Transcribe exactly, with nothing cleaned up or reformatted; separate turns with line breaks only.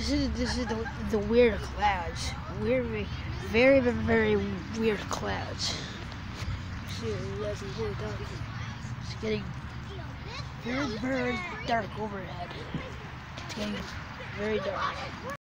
This is this is the, the weird clouds. Weird, very, very, very weird clouds. See, it's really dark. It's getting very, very dark overhead. It's getting very dark.